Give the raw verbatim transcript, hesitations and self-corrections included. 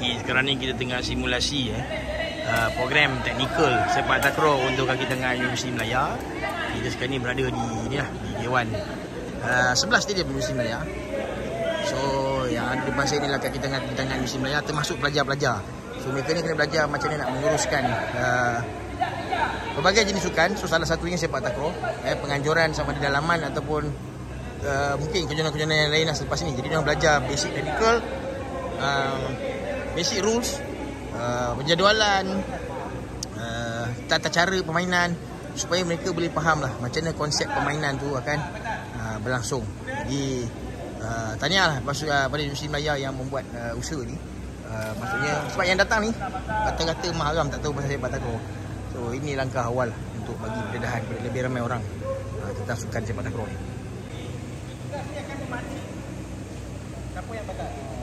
lagi. Sekarang ni kita tengah simulasi eh. Uh, program teknikal sepak takraw untuk kaki tengah Universiti Melaya. Kita sekarang ni berada di ni lah, di Dewan uh, sebelah stadium Universiti Melaya. So yang ada di depan saya ni lah kaki tengah kaki tengah Universiti Melaya, termasuk pelajar-pelajar. So mereka ni kena belajar macam mana nak menguruskan uh, berbagai jenis sukan. So salah satunya sepak takraw, eh, penganjuran sama di dalaman ataupun uh, mungkin kejohanan-kejohanan yang lain lah selepas ni. Jadi diorang belajar basic technical, uh, basic rules, uh, penjadualan, uh, tata cara permainan, supaya mereka boleh faham lah macam mana konsep permainan tu akan uh, berlangsung. Jadi uh, tahniah lah uh, pada Universiti Melaya yang membuat uh, usaha ni. Uh, maksudnya sebab yang datang ni kata-kata mahram tak tahu pasal sepak takraw. So ini langkah awal untuk bagi pendedahan kepada lebih ramai orang uh, tentang sukan sepak takraw ni. Siapa yang bakal?